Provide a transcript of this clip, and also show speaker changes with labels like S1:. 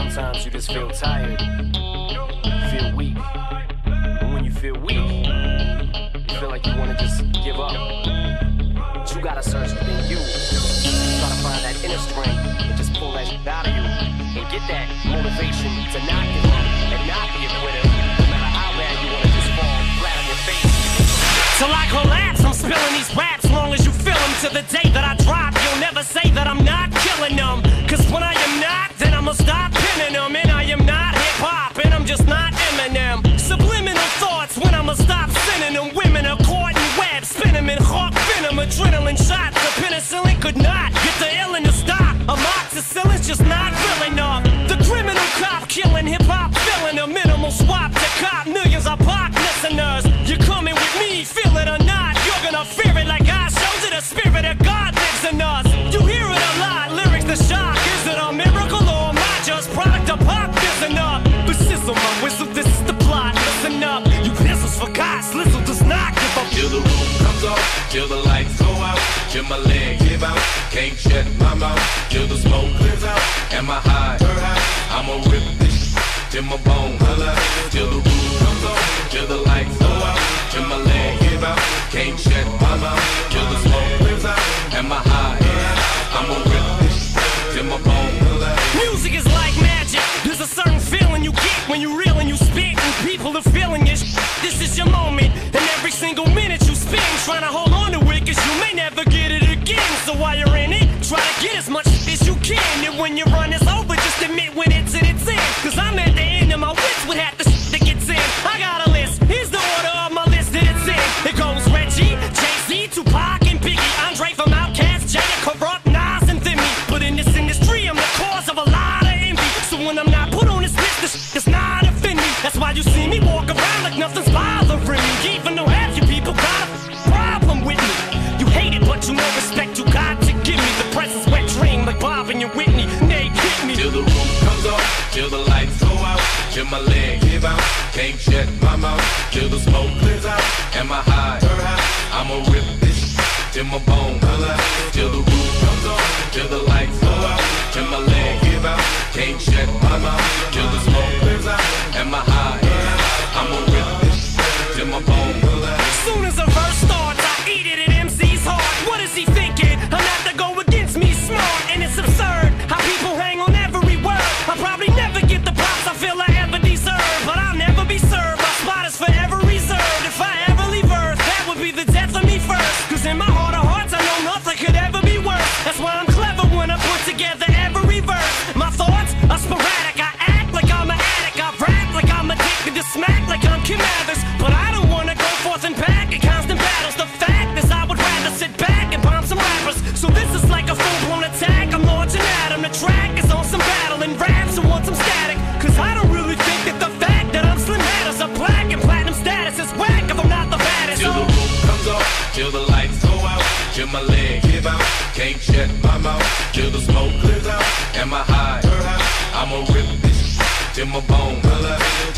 S1: Sometimes you just feel tired, feel weak. And when you feel weak, you feel like you wanna just give up. But you gotta search within you. Try to find that inner strength and just pull that shit out of you. And get that motivation to not give up and not be a quitter. No matter how bad you wanna just fall flat on your face.
S2: Till I collapse, I'm spilling these raps. Long as you feel them, to the day that I drop, you'll never say that I'm not killing them. Cause when I am not, then I'ma stop pinning them. And I am not hip-hop, and I'm just not Eminem. Subliminal thoughts when I'ma stop sending them. Women are caught in web, spin them in hawk venom. Adrenaline shots, the penicillin could not get the illin to stop. Amoxicillin's just not filling up. The criminal cop killing hip-hop, filling a minimal swap to cop. Millions of pop listeners, you coming with me, feel it or not. You're gonna fear it like I showed you. The spirit of God lives in us. You hear it a lot, lyrics the shock. Is it a miracle or am I just product of pop? Listen up, but sizzle my whistle, this is the plot. Listen up, you pistols forgot, Slizzle does not give up.
S3: Till the roof comes off, till the lights go out, till my leg give out, can't shut my mouth, till the smoke clears out, and my high, I'ma rip this till my bone, till the roof comes off, till the lights go out, till my leg give out, can't shut my mouth, till the smoke clears out, and my high, I'ma rip this till my bone.
S2: Music is like magic, there's a certain feeling you get when you reel and you spit, and people are feeling it. This is your moment, and every single minute you spend trying to hold on to it, cause you may never get it again. So while you're in it, try to get as much as you can, and when your run is over, just admit when it's in its end. Cause I'm at the end of my wits with half the that gets in. I got a list, here's the order of my list that it's in. It goes Reggie, Jay-Z, Tupac, and Biggie, Andre from Outkast, Jay, Corrupt, Nas, and Thimmy. But in this industry, I'm the cause of a lot of envy. So when I'm not put on this list, this does not offend me. That's why you see me walk around like nothing's bothering me. Even though half you people got a problem with me. You hate it, but you know respect you got to give me. The press is wet dream like Bob and your Whitney. Nate hit me.
S3: Till the roof comes off, till the lights go out, till my leg give out, can't shut my mouth, till the smoke clears out, and my high, I'ma rip this till my bone, till the roof comes off, till the lights go out, till my leg give out, can't shut my mouth, till the smoke clears out, and my high, I'ma rip this till my bone.
S2: Soon as a verse starts, I eat it at MC's heart. What is he thinking? I'm not to go against me smart, and it's absurd how people hang on every word. I'll probably never get the props I feel I ever deserve, but I'll never be served. My spot is forever reserved. If I ever leave Earth, that would be the death of me first. Cause in my heart of hearts, I know nothing could ever be worse. That's why I'm clever when I put together every verse. My thoughts are sporadic. I act like I'm an addict. I rap like I'm addicted to smack like I'm Kim Mathers. But I don't wanna go forth and back in constant battles. The fact is I would rather sit back and bomb some rappers. So this is like a full-blown attack. I'm launching at him. The track is on some battle and raps who want some static. Cause I don't really think that the fact that I'm slim matters. A black and platinum status is whack if I'm not the baddest.
S3: Till the roof comes off, till the lights go out, till my leg give out, can't shut my mouth, till the smoke clears out, and my high, I'ma rip this till my bone,